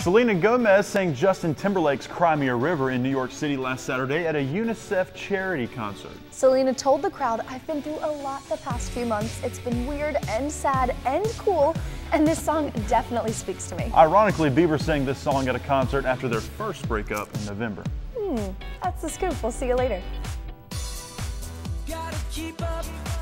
Selena Gomez sang Justin Timberlake's Cry Me a River in New York City last Saturday at a UNICEF charity concert. Selena told the crowd, "I've been through a lot the past few months. It's been weird and sad and cool, and this song definitely speaks to me." Ironically, Bieber sang this song at a concert after their first breakup in November. That's the scoop. We'll see you later. Gotta keep up.